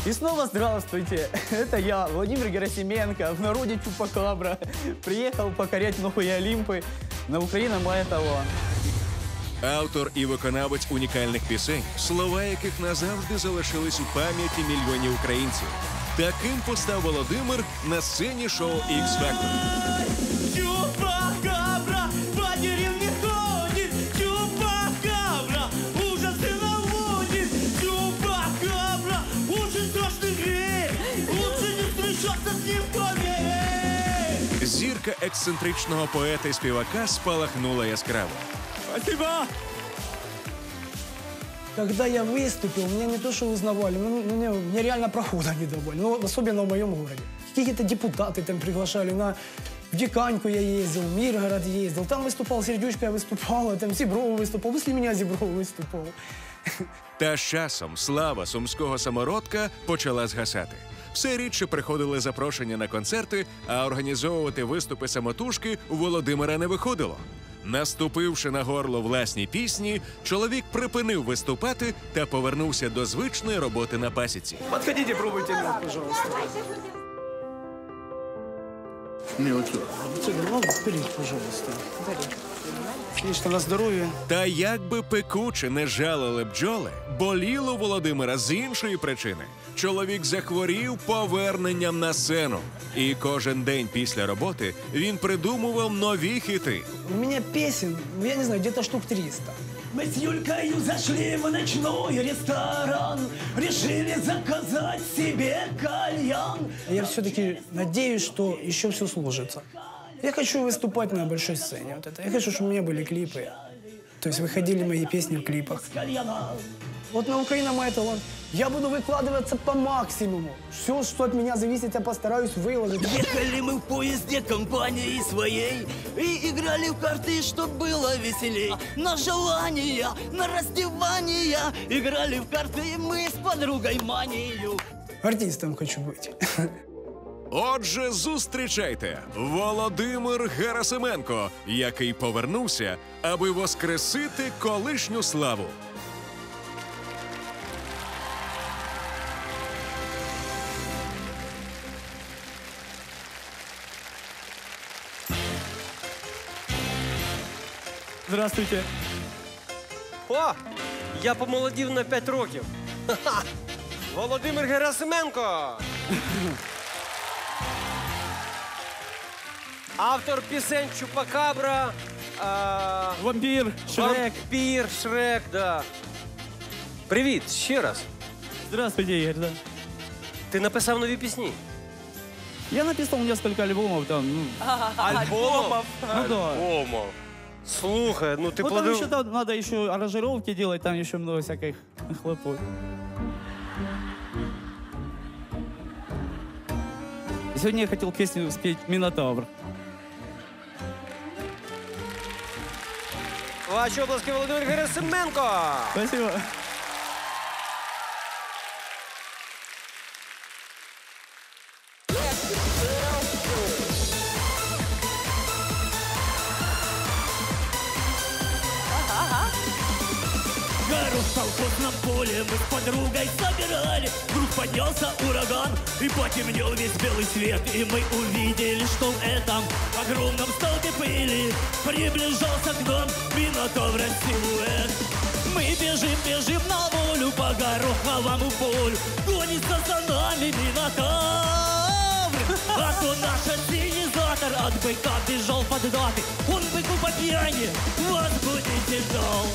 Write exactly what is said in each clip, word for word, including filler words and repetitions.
И снова здравствуйте. Это я, Владимир Герасименко, в народе Чупакабра. Приехал покорять новые Олимпы. На Україна має талант. Автор і виконавець унікальних пісень, слова яких назавжди залишились у пам'яті мільйонів українців. Таким постав Володимир на сцені шоу «Ікс-Фактор». Чупакабра по деревне ходит, Чупакабра ужасы наводит, Чупакабра очень страшный грех, лучше не встречаться с ним поверь. Зірка ексцентричного поета і співака спалахнула яскраво. Спасибо! Когда я выступил, меня не то что узнавали, но мне, мне реально прохода не давали, ну, особенно в моем городе. Какие-то депутаты там приглашали, на в Диканьку я ездил, в Миргород ездил, там выступал Сердючка, я выступала, там Зібров выступал, после меня Зібров выступал. Та з часом слава сумського самородка почала згасати. Все рідше приходили запрошення на концерти, а організовувати виступи самотужки у Володимира не виходило. Наступивши на горло власні пісні, чоловік припинив виступати та повернувся до звичної роботи на пасіці. Подходите, пробуйте мед, пожалуйста. Не, вот сюда. Ладно, вперед, пожалуйста. Конечно, на здоров'я. Та як би пекуче не жалили бджоли, боліло Володимира з іншої причини. Чоловік захворів поверненням на сцену. І кожен день після роботи він придумував нові хіти. У меня песен, ну, я не знаю, где-то штук триста. Мы с Юлькой зашли в ночной ресторан, решили заказать себе кальян. Я все-таки надеюсь, что еще все сложится. Я хочу выступать на большой сцене. Вот это. Я хочу, чтобы у меня были клипы. То есть выходили мои песни в клипах. Вот на Украина мой талант. Я буду выкладываться по максимуму. Все, что от меня зависит, я постараюсь выложить. Ехали мы в поезде компанией своей и играли в карты, чтоб было веселей. На желание, на раздевание играли в карты мы с подругой Манию. Артистом хочу быть. Отже, зустрічайте, Володимир Герасименко, який повернувся, аби воскресити колишню славу. Здравствуйте. О, я помолодів на п'ять років. Ха-ха! Володимир Герасименко. Автор пісень Чупакабра. А... Вампір, Шрек. Вампір, Шрек, да. Привіт, ще раз. Здравствуйте, Игорь, да. Ти написав нові пісні? Я написал несколько альбомов там, ну, Альбомов? ну да. Альбомов. Слухай, ну ти Ну, там плодив... еще там надо еще аранжировки делать, там еще много всяких хлопот. Сегодня я хотел песню спеть «Минотавр». Ваші обласки, Володимир Герасименко. Спасибо. Гору в колхозном поле мы с подругой собирали. Вдруг поднялся ураган и потемнел весь белый свет. И мы увидели, что в этом огромном столбе пыли приближался к нам Минотавра силуэт. Мы бежим, бежим на волю по гороховому полю. Гонится за нами Минотавр. А то наш ассенизатор от быка бежал под даты. Он быку по пьяни возбудитель дал.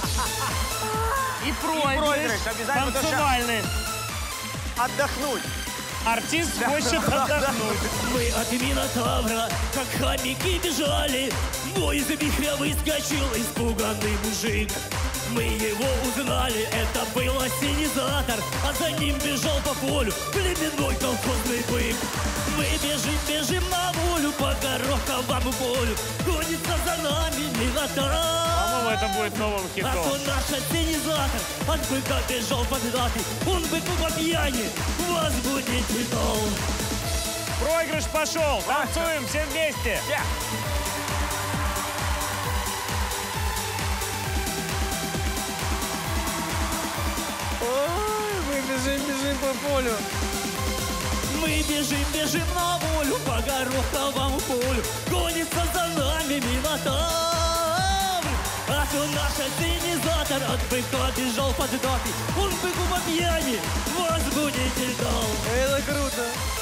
И проигрыш, обязательно танцевальный. Отдохнуть. Артист хочет отдохнуть. Мы от Минотавра, как хомяки, бежали. Но из вихря выскочил испуганный мужик. Мы его узнали, это был ассенизатор. А за ним бежал по полю племенной колхозный бык. Мы бежим, бежим на волю по гороховому полю. Гонится за нами Минотавр. По-моему, это будет новым А хитом. то наш ассенизатор от быка бежал под даты. Он быку по пьяни возбудитель дал. Проигрыш пошел. Танцуем все вместе. Ой, ми біжим, біжим по по полю. Мы бежим, бежим на волю по гороховому полю. Гонится за нами Минотавр. А то наш ассенизатор от быка бежал под даты. Он быку по пьяни возбудитель дал. Это круто.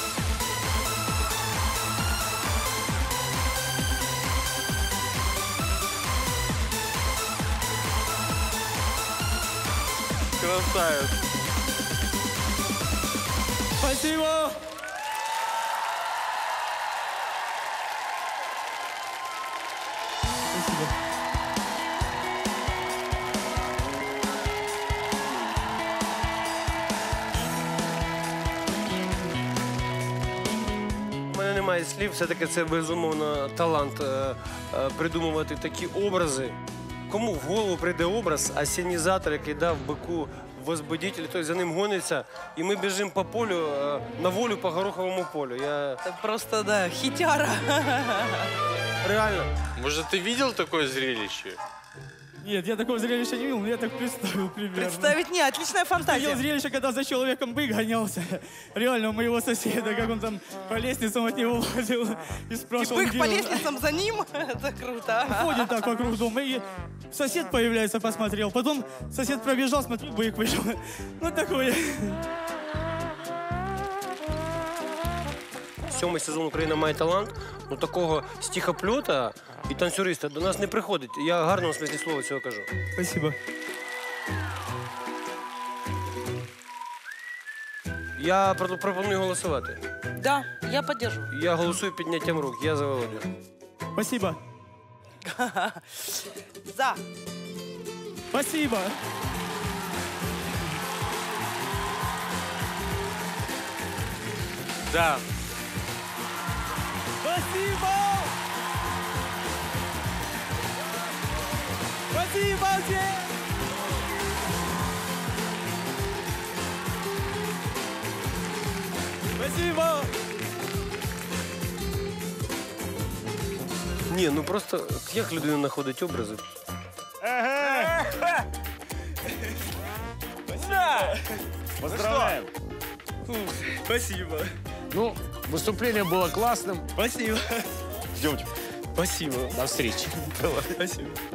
Красавец. Спасибо. Спасибо. У мене немає слів, все-таки це безумовно талант е, е, придумувати такі образи. Кому в голову прийде образ, асенізатор, який дав бику возбудитель, той за ним гониться, і ми біжимо по полю, е, на волю по гороховому полю. Я Это просто, да, хитяра. реально. Может, ты видел такое зрелище? Нет, я такого зрелища не видел, но я так представил примерно. Представить не, отличная Видел фантазия. зрелище, когда за человеком бык гонялся. Реально, у моего соседа, как он там по лестницам от него лазил и И спрашивал, бык где по он. лестницам за ним. Это круто. Ходит так вокруг дома, и сосед появляется, посмотрел. Потом сосед пробежал, смотрю, бык вышел. Ну, такое. Сьомий сезон «Україна має талант», ну такого стихопльота і танцюриста до нас не приходить. Я в гарному смислі слова цього кажу. Спасибо. Я про- пропоную голосувати. Да, я поддерживаю. Я голосую підняттям рук. Я за Володю. Спасибо. За. Спасибо. Да. Спасибо! Спасибо всем! Спасибо! Ні, ну просто як людина знаходить образи? Поздравляем. Спасибо! Ну, выступление было классным. Спасибо! Ждем. Спасибо! До встречи. Спасибо!